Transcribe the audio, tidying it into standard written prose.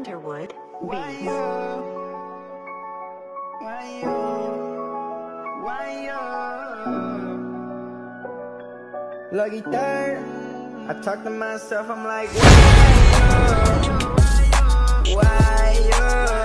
Underwood Why Beats. you? Why you? Why you? La guitar, I talk to myself, I'm like, why you? Why you?